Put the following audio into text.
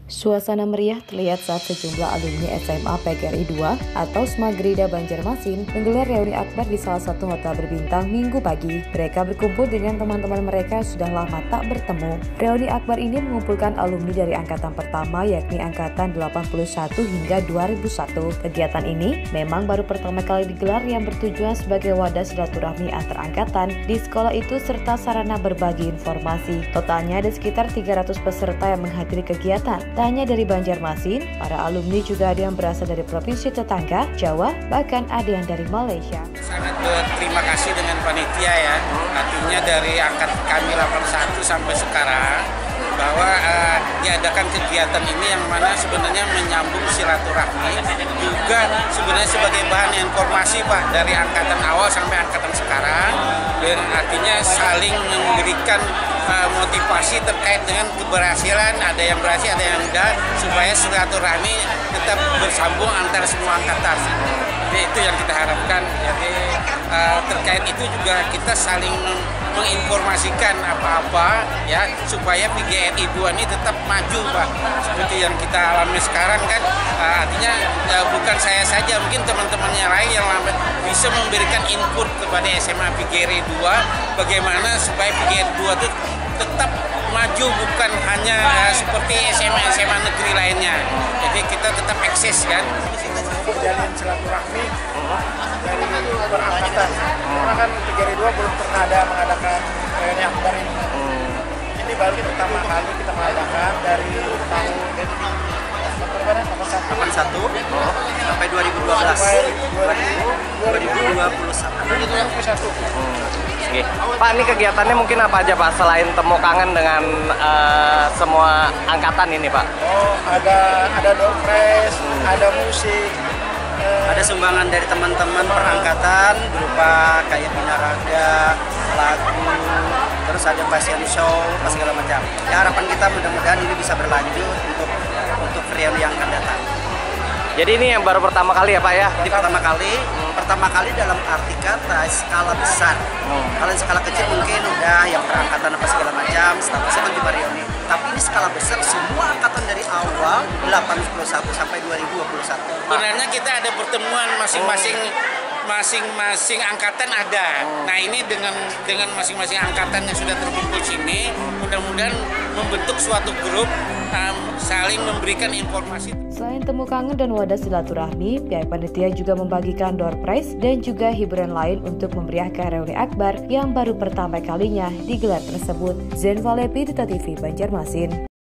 Suasana meriah terlihat saat sejumlah alumni SMA PGRI 2 atau Smagrida Banjarmasin menggelar reuni akbar di salah satu hotel berbintang Minggu pagi. Mereka berkumpul dengan teman-teman mereka yang sudah lama tak bertemu. Reuni akbar ini mengumpulkan alumni dari angkatan pertama yakni angkatan 81 hingga 2001. Kegiatan ini memang baru pertama kali digelar yang bertujuan sebagai wadah silaturahmi antar angkatan di sekolah itu serta sarana berbagi informasi. Totalnya ada sekitar 300 peserta yang menghadiri kegiatan. Tak hanya dari Banjarmasin, para alumni juga ada yang berasal dari provinsi tetangga, Jawa, bahkan ada yang dari Malaysia. Sangat berterima kasih dengan panitia ya, artinya dari angkat kami 81 sampai sekarang, bahwa diadakan kegiatan ini yang mana sebenarnya menyambung silaturahmi, juga sebenarnya sebagai bahan informasi Pak, dari angkatan awal sampai angkatan sekarang, dan artinya saling memberikan motivasi terkait dengan keberhasilan, ada yang berhasil, ada yang enggak, supaya silaturahmi tetap bersambung antara semua angkatan. Jadi itu yang kita harapkan. Jadi terkait itu juga kita saling menginformasikan apa-apa ya, supaya PGRI 2 ini tetap maju Pak. Seperti yang kita alami sekarang kan, artinya bukan saya saja, mungkin teman-temannya lain yang bisa memberikan input kepada SMA PGRI 2 bagaimana supaya PGRI 2 itu tetap maju, bukan hanya seperti SMA negeri lainnya. Jadi kita tetap eksis kan. Jalin silaturahmi dari berangkatan. Karena kan PGRI 2 belum pernah ada mengadakan reuni akbar ini. Ini baru pertama kali kita mengadakan dari tahun 81 sampai 2021. Pak, ini kegiatannya mungkin apa aja Pak, selain temu kangen dengan semua angkatan ini Pak? Oh, ada door prize, ada musik, ada sumbangan dari teman-teman perangkatan berupa kayak binaraga, lagu, terus ada fashion show, segala macam. Ya, harapan kita mudah-mudahan ini bisa berlanjut untuk reuni yang akan datang. Jadi ini yang baru pertama kali ya Pak ya? Ini pertama kali dalam arti kata skala besar. Kalau skala kecil mungkin udah yang perangkatan apa segala macam, statusnya kan cuma reuni. Tapi ini skala besar, semua angkatan dari awal 81 sampai 2021. Sebenarnya kita ada pertemuan masing-masing angkatan ada. Nah ini dengan masing-masing angkatan yang sudah terkumpul sini, mudah-mudahan membentuk suatu grup saling memberikan informasi. Selain temu kangen dan wadah silaturahmi, pihak panitia juga membagikan door prize dan juga hiburan lain untuk memeriahkan reuni akbar yang baru pertama kalinya digelar tersebut. Zen Valepi, Duta TV, Banjarmasin.